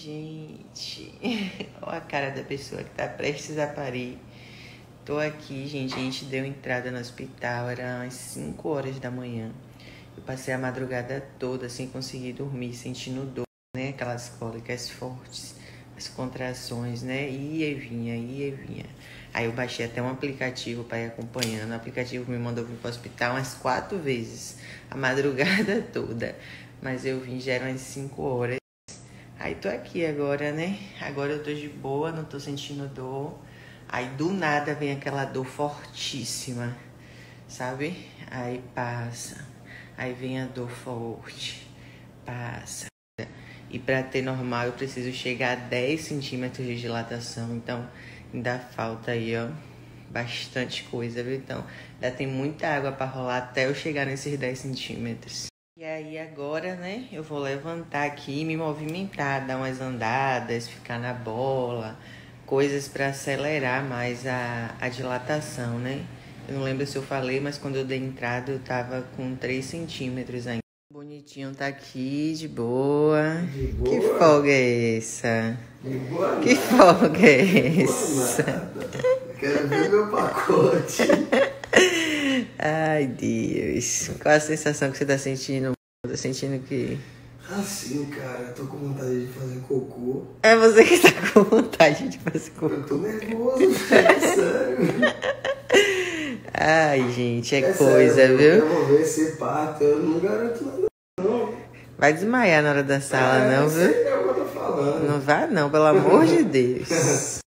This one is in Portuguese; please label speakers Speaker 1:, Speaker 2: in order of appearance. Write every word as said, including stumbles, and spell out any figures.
Speaker 1: gente. Olha a cara da pessoa que tá prestes a parir. Tô aqui, gente. A gente deu entrada no hospital, era às cinco horas da manhã. Eu passei a madrugada toda sem conseguir dormir, sentindo dor, né? Aquelas cólicas fortes, as contrações, né? Ia e vinha, ia e vinha. Aí eu baixei até um aplicativo para ir acompanhando. O aplicativo me mandou vir pro hospital umas quatro vezes, a madrugada toda. Mas eu vim, já eram umas cinco horas. Aí tô aqui agora, né? Agora eu tô de boa, não tô sentindo dor. Aí do nada vem aquela dor fortíssima, sabe? Aí passa. Aí vem a dor forte, passa. E pra ter normal eu preciso chegar a dez centímetros de dilatação. Então ainda falta aí, ó, bastante coisa, viu? Então ainda tem muita água pra rolar até eu chegar nesses dez centímetros. E aí agora, né, eu vou levantar aqui e me movimentar, dar umas andadas, ficar na bola, coisas para acelerar mais a, a dilatação, né? Eu não lembro se eu falei, mas quando eu dei entrada eu tava com três centímetros ainda. Bonitinho tá aqui, de boa.
Speaker 2: De boa?
Speaker 1: Que folga é essa?
Speaker 2: De boa
Speaker 1: Que
Speaker 2: nada.
Speaker 1: folga é essa?
Speaker 2: Eu quero ver meu pacote.
Speaker 1: Ai, Deus. Qual a sensação que você tá sentindo? Tá sentindo que...
Speaker 2: Assim, cara, eu tô com vontade de fazer cocô.
Speaker 1: É você que tá com vontade de fazer cocô.
Speaker 2: Eu tô nervoso, velho, sério.
Speaker 1: Ai, gente, é,
Speaker 2: É
Speaker 1: coisa,
Speaker 2: sério,
Speaker 1: viu?
Speaker 2: Eu vou ver se parto, eu não garanto nada, não.
Speaker 1: Vai desmaiar na hora da sala,
Speaker 2: É,
Speaker 1: não,
Speaker 2: sei
Speaker 1: viu?
Speaker 2: é o que eu tô falando.
Speaker 1: Não vá não, pelo amor de Deus.